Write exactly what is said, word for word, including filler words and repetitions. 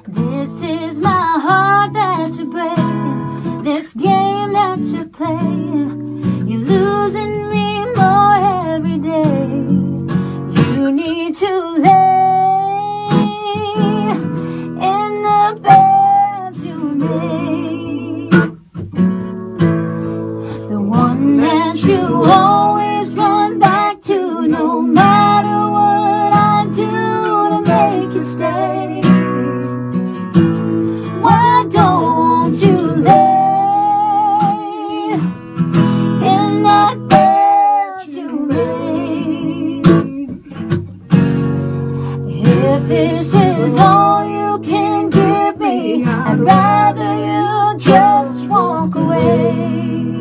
This is my heart that you're breaking, this game that you're playing. You're losing me more every day. You need to lay in the bed you made, the one that you always run back to, no matter what I do to make you stay. Why don't you lay in that bed you made? If this is all you can give me, I'd rather you just walk away.